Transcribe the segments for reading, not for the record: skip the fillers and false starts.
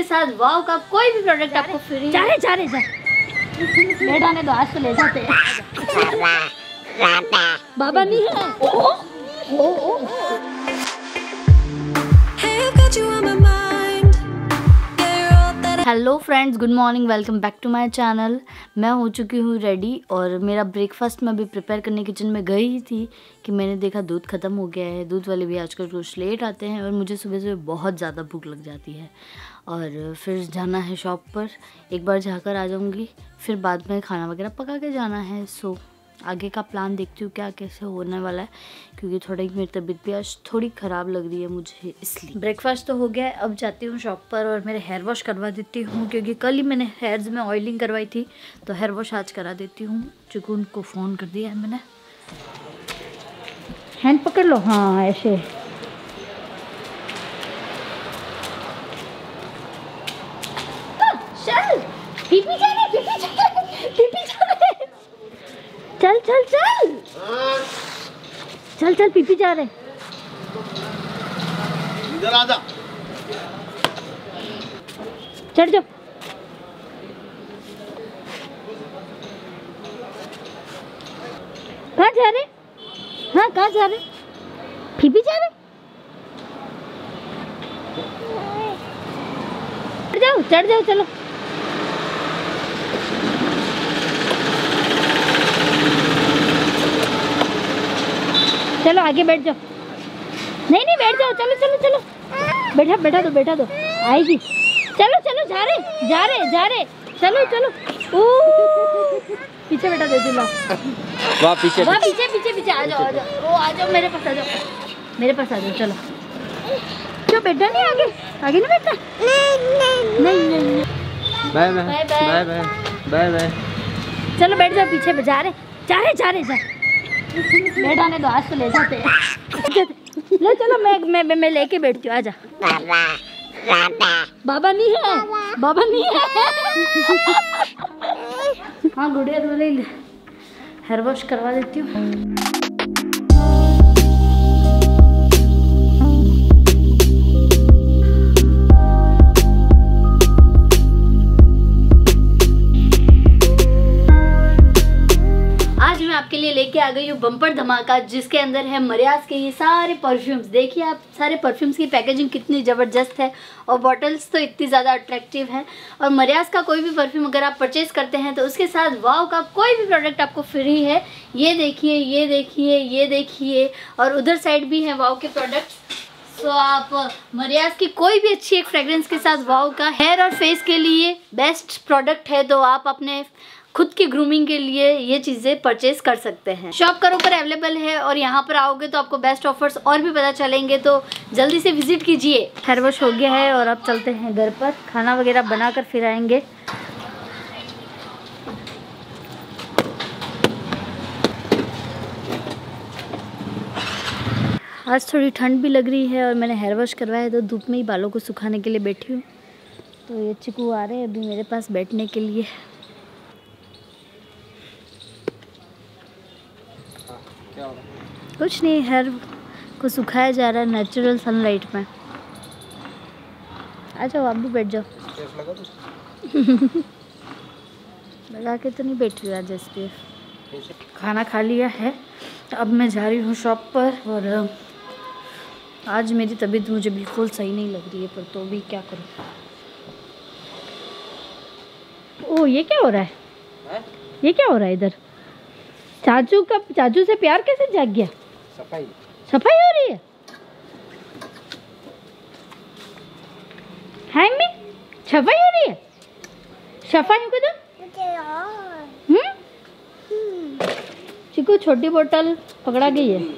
साथ वाव का कोई भी प्रोडक्ट आपको फ्री। जा रहे लेट आने दो, आज तो ले जाते हैं। बाबा नहीं है। Hello friends, good morning, welcome back to my channel. मैं हो चुकी हूँ रेडी और मेरा ब्रेकफास्ट मैं अभी प्रिपेयर करने किचन में गई ही थी कि मैंने देखा दूध ख़त्म हो गया है। दूध वाले भी आजकल रोज़ लेट आते हैं और मुझे सुबह सुबह बहुत ज़्यादा भूख लग जाती है और फिर जाना है शॉप पर। एक बार जाकर आ जाऊँगी, फिर बाद में खाना वगैरह पका के जाना है। सो आगे का प्लान देखती हूँ क्या कैसे होने वाला है, क्योंकि थोड़ी मेरी तबीयत भी आज थोड़ी ख़राब लग रही है मुझे, इसलिए। ब्रेकफास्ट तो हो गया है, अब जाती हूँ शॉप पर और मेरे हेयर वॉश करवा देती हूँ, क्योंकि कल ही मैंने हेयर्स में ऑयलिंग करवाई थी, तो हेयर वॉश आज करा देती हूँ। चूँकि उनको फ़ोन कर दिया है मैंने। हैंड पकड़ लो, हाँ ऐसे। चल पीपी जा रहे, चल चल चल चल चल पीपी जा रहे। इधर आ जा, चढ़ जाओ। कहाँ जा रहे? हाँ कहाँ जा रहे? पीपी जा रहे? चढ़ जाओ चलो। चलो आगे बैठ जाओ। नहीं बैठ जाओ, चलो चलो चलो। बैठा दो आएगी। चलो चलो जा रहे चलो चलो। पीछे बैठा दे दिला। वाह पीछे आ जाओ आ जाओ मेरे पास आ जाओ। चलो क्यों बैठा नहीं आगे नहीं बैठा? नहीं। बाय। चलो बैठ जाओ, पीछे जा रहे। बैठ आने दो, आज तो ले जाते हैं। ले चलो, मैं लेके बैठती हूँ। आजा। बाबा नहीं है। हाँ गुड़िया वाले हेयर वॉश करवा देती हूँ। आपके लिए लेके आ गई हूँ बम्पर धमाका, जिसके अंदर है मरियास के ये सारे परफ्यूम्स। देखिए आप, सारे परफ्यूम्स की पैकेजिंग कितनी ज़बरदस्त है और बॉटल्स तो इतनी ज़्यादा अट्रैक्टिव है। और मरियास का कोई भी परफ्यूम अगर आप परचेज़ करते हैं तो उसके साथ वाव का कोई भी प्रोडक्ट आपको फ्री है। ये देखिए और उधर साइड भी है वाव के प्रोडक्ट्स। तो आप मरियास की कोई भी अच्छी एक फ्रेग्रेंस के साथ वाव का हेयर और फेस के लिए बेस्ट प्रोडक्ट है, तो आप अपने खुद की ग्रूमिंग के लिए ये चीज़ें परचेज कर सकते हैं। शॉप करो पर अवेलेबल है और यहाँ पर आओगे तो आपको बेस्ट ऑफर्स और भी पता चलेंगे, तो जल्दी से विजिट कीजिए। हेयर वॉश हो गया है और अब चलते हैं घर पर, खाना वगैरह बनाकर फिर आएंगे। आज थोड़ी ठंड भी लग रही है और मैंने हेयर वॉश करवाया है, तो धूप में ही बालों को सुखाने के लिए बैठी हूँ। तो ये चिकू आ रहे हैं अभी मेरे पास बैठने के लिए। कुछ नहीं, हेयर को सुखाया जा रहा है नेचुरल सनलाइट में। आ जाओ, आप भी बैठ जाओ। लगा के तो नहीं बैठ रही आज SPF। खाना खा लिया है, अब मैं जा रही हूँ शॉप पर। और आज मेरी तबीयत मुझे बिल्कुल सही नहीं लग रही है, पर तो भी क्या करूँ। ओह ये क्या हो रहा है? ये क्या हो रहा है इधर? चाचू से प्यार कैसे जाग गया? सफाई हो रही है। हाय में सफाई हो रही है। सफाई को तो चिकू छोटी बोतल पकड़ा गई है।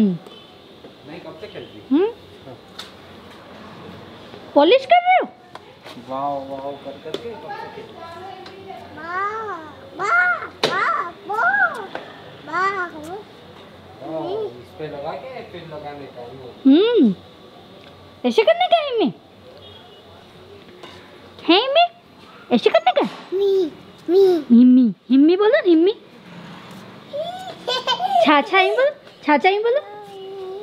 पॉलिश कर रहे हो? वाव करके इस पे लगा के फिर लगाने का। ऐसे करने का है में ऐसे करने का। हिम्मी बोलो, हिम्मी। छाछा ही बोलो।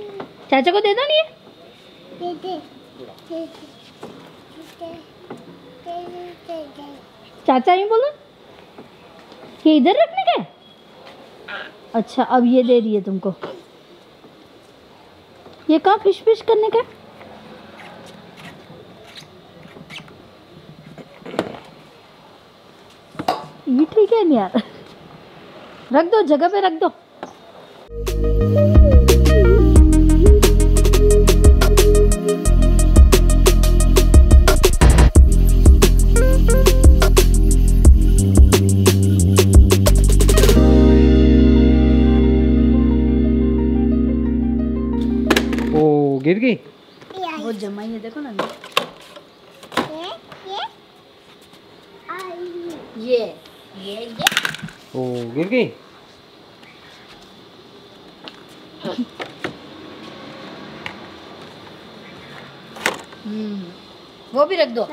चाचा को दे दो नहीं। चाचा ही बोला कि इधर रखने का है? अच्छा अब ये दे रही है तुमको। ये कहाँ फिश फिश करने का? ये ठीक है नहीं यार, रख दो जगह पे रख दो। ओ गिर गई। वो जमाई है देखो ना। ये ओ गिर गई। वो भी रख दो।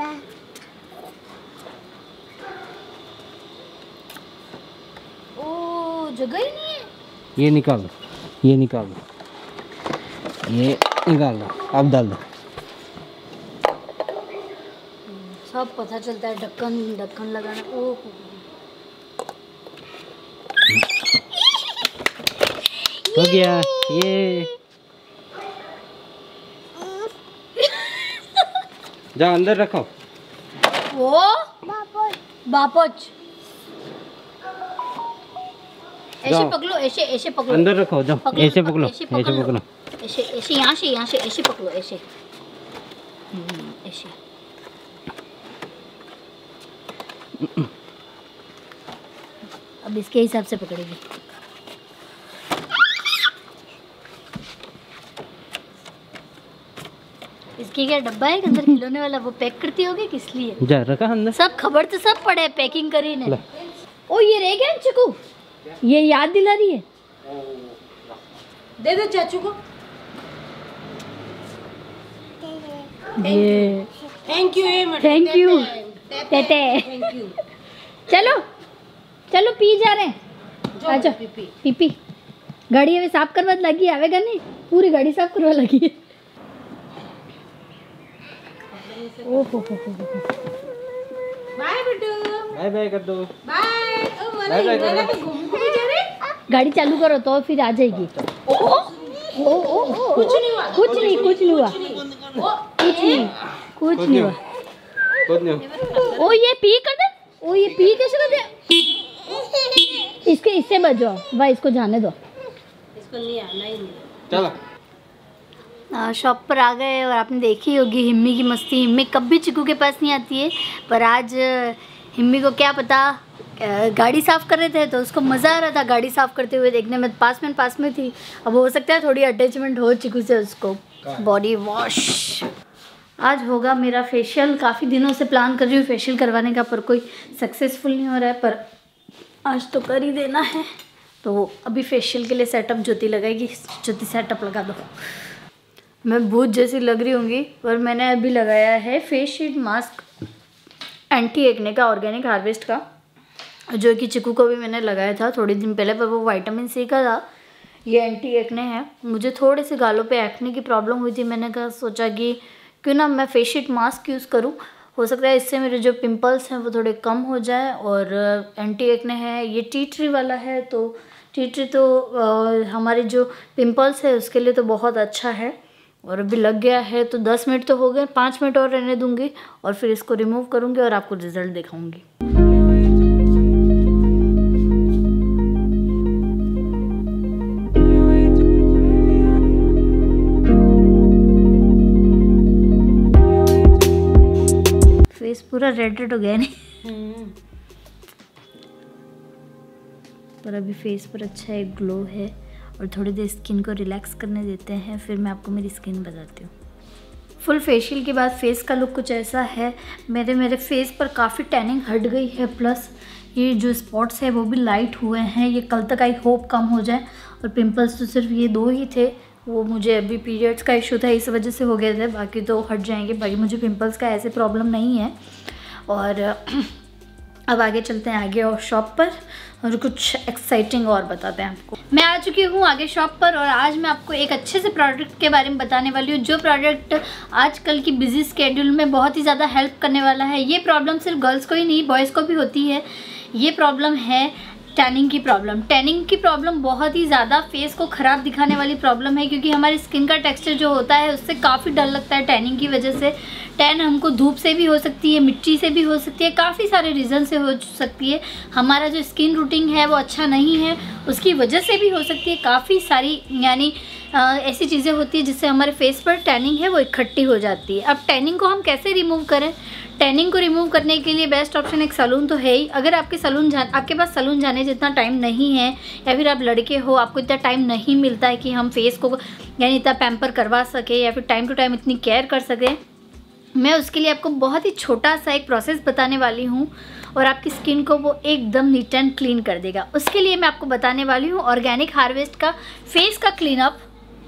ओ जगह ही नहीं है। ये निकाल दो, ये निकाल दो, ये निकाल दो, अब डाल दो। सब पता चलता है, ढक्कन ढक्कन लगाना। ओह हो गया ये। जाओ अंदर रखो। वो बापोच ऐसे जाओ। पकड़ो, ऐसे ऐसे पकड़ो, अंदर रखो, जाओ ऐसे पकड़ो, ऐसे पकड़ो। ऐसे ऐसे यहाँ से ऐसे पकड़ो, ऐसे ऐसे। अब इसके हिसाब से पकड़ेगी। इसकी क्या डब्बा है अंदर खिलौने वाला, वो पैक करती होगी किस लिए? जा रखा अंदर। सब खबर तो सब पड़े, पैकिंग करी ने। ओ ये रह गया चिकू, ये याद दिला रही है। दे दो चाचू को। ये थैंक यू थैंक यू टेटे। चलो चलो पी जा रहे हैं। अच्छा पी गाड़ी अभी साफ करवा लगी, आवेगा नहीं, पूरी गाड़ी साफ करवा लगी है। ओहो बाय बेटू, बाय बाय कर दो। बाय। ओ बाय बाय कर दो। घूमने जा रहे? गाड़ी चालू करो तो फिर आ जाएगी। कुछ नहीं हुआ, कुछ नहीं हुआ, कुछ नहीं हुआ। कुछ नहीं। ओ ये पी कर दे। ओ ये पी कैसे कर दे? इसके इससे बचो भाई, इसको जाने दो। इसको नहीं आना ही नहीं। चलो शॉप पर आ गए और आपने देखी होगी हिम्मी की मस्ती। हिम्मी कभी चिकू के पास नहीं आती है, पर आज हिम्मी को क्या पता, गाड़ी साफ़ कर रहे थे तो उसको मज़ा आ रहा था गाड़ी साफ़ करते हुए देखने में। पास में थी। अब हो सकता है थोड़ी अटैचमेंट हो चिकू से उसको। बॉडी वॉश आज होगा मेरा फेशियल। काफ़ी दिनों से प्लान कर रही हूँ फेशियल करवाने का, पर कोई सक्सेसफुल नहीं हो रहा है, पर आज तो कर ही देना है। तो अभी फेशियल के लिए सेटअप ज्योति लगाएगी। ज्योति सेटअप लगा दो। मैं भूत जैसी लग रही होंगी, पर मैंने अभी लगाया है face sheet mask anti acne का, ऑर्गेनिक हार्वेस्ट का, जो कि चिकू को भी मैंने लगाया था थोड़े दिन पहले, पर वो विटामिन सी का था। ये एंटी एक्ने है। मुझे थोड़े से गालों पे एक्ने की प्रॉब्लम हुई थी। मैंने कहा सोचा कि क्यों ना मैं फेस शीट मास्क यूज़ करूं, हो सकता है इससे मेरे जो पिंपल्स हैं वो थोड़े कम हो जाए। और एंटी एक्ने है, ये टी ट्री वाला है, तो टी ट्री तो हमारे जो पिंपल्स है उसके लिए तो बहुत अच्छा है। और अभी लग गया है तो 10 मिनट तो हो गए, 5 मिनट और रहने दूंगी और फिर इसको रिमूव करूंगी और आपको रिजल्ट दिखाऊंगी। फेस पूरा रेड हो गया नहीं, पर अभी फेस पर अच्छा एक ग्लो है। और थोड़ी देर स्किन को रिलैक्स करने देते हैं, फिर मैं आपको मेरी स्किन बताती हूँ। फुल फेशियल के बाद फेस का लुक कुछ ऐसा है। मेरे फेस पर काफ़ी टैनिंग हट गई है, प्लस ये जो स्पॉट्स है वो भी लाइट हुए हैं। ये कल तक आई होप कम हो जाए। और पिंपल्स तो सिर्फ ये 2 ही थे, वो मुझे अभी पीरियड्स का इशू था इस वजह से हो गए थे, बाकी तो हट जाएंगे। बाकी मुझे पिंपल्स का ऐसे प्रॉब्लम नहीं है। और अब आगे चलते हैं आगे और शॉप पर और कुछ एक्साइटिंग और बताते हैं आपको। मैं आ चुकी हूँ आगे शॉप पर और आज मैं आपको एक अच्छे से प्रोडक्ट के बारे में बताने वाली हूँ, जो प्रोडक्ट आजकल की बिजी स्केड्यूल में बहुत ही ज़्यादा हेल्प करने वाला है। ये प्रॉब्लम सिर्फ गर्ल्स को ही नहीं, बॉयज़ को भी होती है। ये प्रॉब्लम है टैनिंग की प्रॉब्लम। टैनिंग की प्रॉब्लम बहुत ही ज़्यादा फेस को ख़राब दिखाने वाली प्रॉब्लम है, क्योंकि हमारी स्किन का टेक्सचर जो होता है उससे काफ़ी डर लगता है टैनिंग की वजह से। टैन हमको धूप से भी हो सकती है, मिट्टी से भी हो सकती है, काफ़ी सारे रीज़न से हो सकती है। हमारा जो स्किन रूटीन है वो अच्छा नहीं है, उसकी वजह से भी हो सकती है। काफ़ी सारी यानी ऐसी चीज़ें होती है जिससे हमारे फेस पर टैनिंग है वो इकट्ठी हो जाती है। अब टैनिंग को हम कैसे रिमूव करें? टैनिंग को रिमूव करने के लिए बेस्ट ऑप्शन एक सैलून तो है ही। अगर आपके पास सैलून जाने जितना टाइम नहीं है, या फिर आप लड़के हो, आपको इतना टाइम नहीं मिलता है कि हम फेस को यानी इतना पैम्पर करवा सके या फिर टाइम टू टाइम इतनी केयर कर सकें, मैं उसके लिए आपको बहुत ही छोटा सा एक प्रोसेस बताने वाली हूँ और आपकी स्किन को वो एकदम नीट एंड क्लीन कर देगा। उसके लिए मैं आपको बताने वाली हूँ ऑर्गेनिक हार्वेस्ट का फेस का क्लीनअप,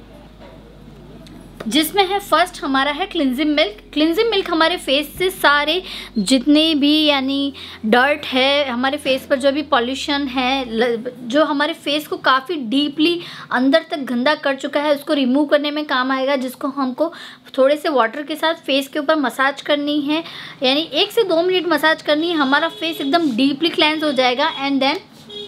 जिसमें है फर्स्ट हमारा है क्लिनजिंग मिल्क। क्लिनजिंग मिल्क हमारे फेस से सारे जितने भी यानी डर्ट है, हमारे फेस पर जो भी पॉल्यूशन है, जो हमारे फेस को काफ़ी डीपली अंदर तक गंदा कर चुका है, उसको रिमूव करने में काम आएगा। जिसको हमको थोड़े से वाटर के साथ फेस के ऊपर मसाज करनी है, यानी 1 से 2 मिनट मसाज करनी है। हमारा फेस एकदम डीपली क्लेंस हो जाएगा। एंड देन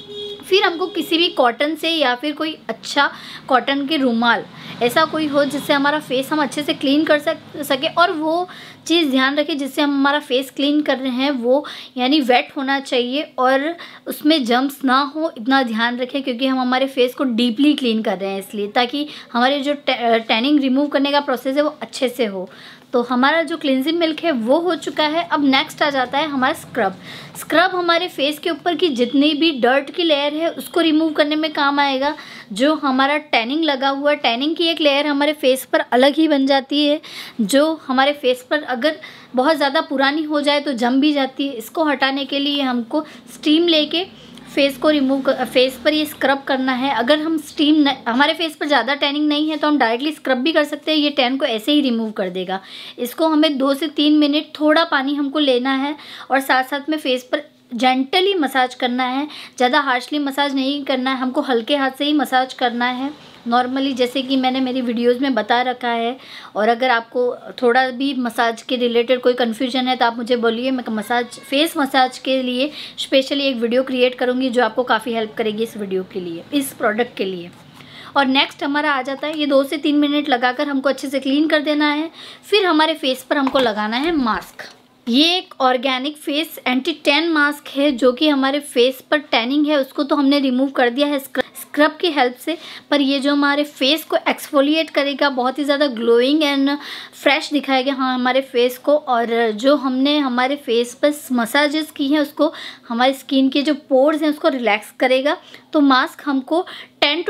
फिर हमको किसी भी कॉटन से या फिर कोई अच्छा कॉटन के रुमाल ऐसा कोई हो जिससे हमारा फेस हम अच्छे से क्लीन कर सके। और वो चीज़ ध्यान रखें जिससे हम हमारा फेस क्लीन कर रहे हैं वो यानी वेट होना चाहिए और उसमें जम्स ना हो, इतना ध्यान रखें, क्योंकि हम हमारे फेस को डीपली क्लीन कर रहे हैं इसलिए, ताकि हमारे जो टैनिंग रिमूव करने का प्रोसेस है वो अच्छे से हो। तो हमारा जो क्लिनजिंग मिल्क है वो हो चुका है। अब नेक्स्ट आ जाता है हमारा स्क्रब। स्क्रब हमारे फेस के ऊपर की जितनी भी डर्ट की लेयर है उसको रिमूव करने में काम आएगा। जो हमारा टैनिंग लगा हुआ, टैनिंग की एक लेयर हमारे फेस पर अलग ही बन जाती है, जो हमारे फेस पर अगर बहुत ज़्यादा पुरानी हो जाए तो जम भी जाती है। इसको हटाने के लिए हमको स्टीम लेके फेस को फेस पर ये स्क्रब करना है। अगर हम हमारे फेस पर ज़्यादा टैनिंग नहीं है तो हम डायरेक्टली स्क्रब भी कर सकते हैं, ये टैन को ऐसे ही रिमूव कर देगा। इसको हमें 2 से 3 मिनट थोड़ा पानी हमको लेना है और साथ साथ में फेस पर जेंटली मसाज करना है। ज़्यादा हार्शली मसाज नहीं करना है, हमको हल्के हाथ से ही मसाज करना है नॉर्मली, जैसे कि मैंने मेरी वीडियोस में बता रखा है। और अगर आपको थोड़ा भी मसाज के रिलेटेड कोई कन्फ्यूजन है तो आप मुझे बोलिए, मैं फेस मसाज के लिए स्पेशली एक वीडियो क्रिएट करूँगी जो आपको काफ़ी हेल्प करेगी इस वीडियो के लिए, इस प्रोडक्ट के लिए। और नेक्स्ट हमारा आ जाता है ये 2 से 3 मिनट लगाकर हमको अच्छे से क्लीन कर देना है। फिर हमारे फेस पर हमको लगाना है मास्क। ये एक organic face anti tan mask है, जो कि हमारे फेस पर टैनिंग है उसको तो हमने रिमूव कर दिया है स्क्रब की हेल्प से, पर ये जो हमारे फेस को एक्सफोलिएट करेगा, बहुत ही ज़्यादा ग्लोइंग एंड फ्रेश दिखाएगा हमारे फेस को। और जो हमने हमारे फेस पर मसाजेस की हैं उसको हमारी स्किन के जो पोर्स हैं उसको रिलैक्स करेगा। तो मास्क हमको 10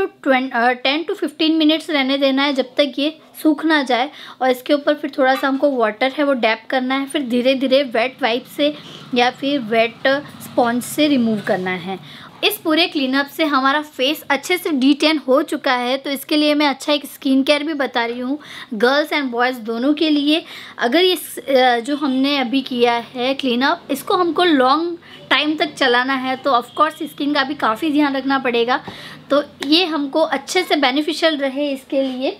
to 15 मिनट्स रहने देना है जब तक ये सूख ना जाए। और इसके ऊपर फिर थोड़ा सा हमको वाटर है वो डैप करना है, फिर धीरे धीरे वेट वाइप से या फिर वेट स्पॉन्ज से रिमूव करना है। इस पूरे क्लीनअप से हमारा फेस अच्छे से डीटैन हो चुका है। तो इसके लिए मैं अच्छा एक स्किन केयर भी बता रही हूँ गर्ल्स एंड बॉयज़ दोनों के लिए। अगर ये जो हमने अभी किया है क्लीनअप, इसको हमको लॉन्ग टाइम तक चलाना है तो ऑफकोर्स स्किन का भी काफ़ी ध्यान रखना पड़ेगा। तो ये हमको अच्छे से बेनिफिशियल रहे इसके लिए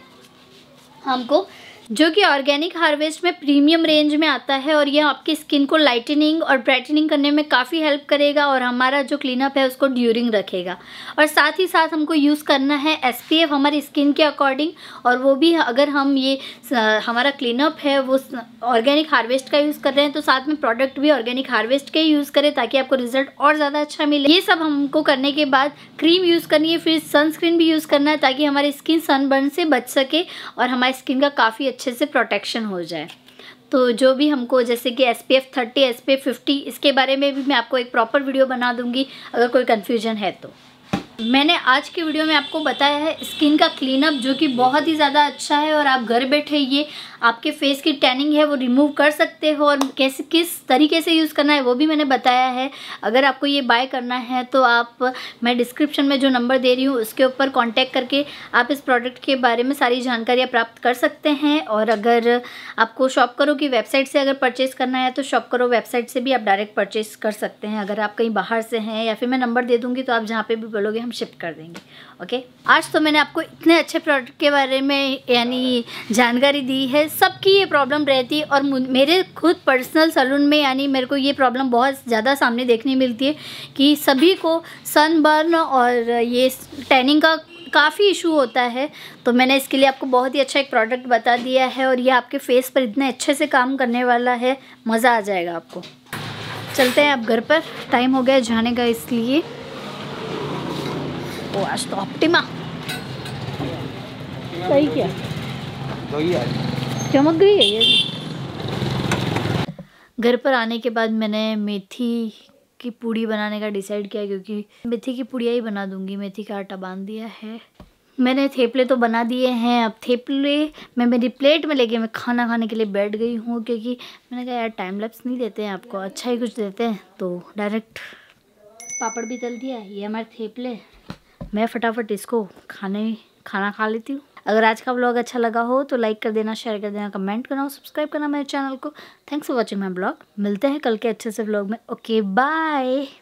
हमको, जो कि ऑर्गेनिक हार्वेस्ट में प्रीमियम रेंज में आता है और यह आपकी स्किन को लाइटनिंग और ब्राइटनिंग करने में काफ़ी हेल्प करेगा और हमारा जो क्लीनअप है उसको ड्यूरिंग रखेगा। और साथ ही साथ हमको यूज़ करना है SPF हमारी स्किन के अकॉर्डिंग, और वो भी अगर हम ये हमारा क्लीनअप है वो ऑर्गेनिक हार्वेस्ट का यूज़ कर रहे हैं तो साथ में प्रोडक्ट भी ऑर्गेनिक हार्वेस्ट के यूज़ करें ताकि आपको रिजल्ट और ज़्यादा अच्छा मिले। ये सब हमको करने के बाद क्रीम यूज़ करनी है, फिर सनस्क्रीन भी यूज़ करना है ताकि हमारी स्किन सनबर्न से बच सके और हमारी स्किन का काफ़ी अच्छे से प्रोटेक्शन हो जाए। तो जो भी हमको जैसे कि SPF 30, SPF 50, इसके बारे में भी मैं आपको एक प्रॉपर वीडियो बना दूंगी अगर कोई कन्फ्यूजन है तो। मैंने आज की वीडियो में आपको बताया है स्किन का क्लीनअप जो कि बहुत ही ज़्यादा अच्छा है और आप घर बैठे ये आपके फेस की टैनिंग है वो रिमूव कर सकते हो, और कैसे किस तरीके से यूज़ करना है वो भी मैंने बताया है। अगर आपको ये बाय करना है तो आप, मैं डिस्क्रिप्शन में जो नंबर दे रही हूँ उसके ऊपर कांटेक्ट करके आप इस प्रोडक्ट के बारे में सारी जानकारियाँ प्राप्त कर सकते हैं। और अगर आपको शॉप करो की वेबसाइट से अगर परचेज़ करना है तो शॉप करो वेबसाइट से भी आप डायरेक्ट परचेज़ कर सकते हैं। अगर आप कहीं बाहर से हैं, या फिर मैं नंबर दे दूँगी तो आप जहाँ पे भी बोलोगे हम शिप कर देंगे। ओके, आज तो मैंने आपको इतने अच्छे प्रोडक्ट के बारे में यानी जानकारी दी है। सबकी ये प्रॉब्लम रहती है, और मेरे खुद पर्सनल सैलून में यानी मेरे को ये प्रॉब्लम बहुत ज़्यादा सामने देखने मिलती है कि सभी को सनबर्न और ये टैनिंग का काफ़ी इशू होता है। तो मैंने इसके लिए आपको बहुत ही अच्छा एक प्रोडक्ट बता दिया है, और ये आपके फेस पर इतने अच्छे से काम करने वाला है, मज़ा आ जाएगा आपको। चलते हैं अब घर पर, टाइम हो गया जाने का, इसलिए ओ आज तो ऑप्टिमा सही क्या चमक गई है ये। घर पर आने के बाद मैंने मेथी की पूड़ी बनाने का डिसाइड किया, क्योंकि मेथी की पूड़ियाँ ही बना दूंगी। मेथी का आटा बांध दिया है मैंने, थेपले तो बना दिए हैं। अब थेपले मैं मेरी प्लेट में लेके मैं खाना खाने के लिए बैठ गई हूँ, क्योंकि मैंने कहा यार टाइम लैप्स नहीं देते हैं आपको, अच्छा ही कुछ देते हैं। तो डायरेक्ट पापड़ भी तल दिया, ये हमारे थेपले, मैं फटाफट इसको खाना खा लेती हूँ। अगर आज का व्लॉग अच्छा लगा हो तो लाइक कर देना, शेयर कर देना, कमेंट करना और सब्सक्राइब करना मेरे चैनल को। Thanks for watching my blog. मिलते हैं कल के अच्छे से व्लॉग में। Okay bye.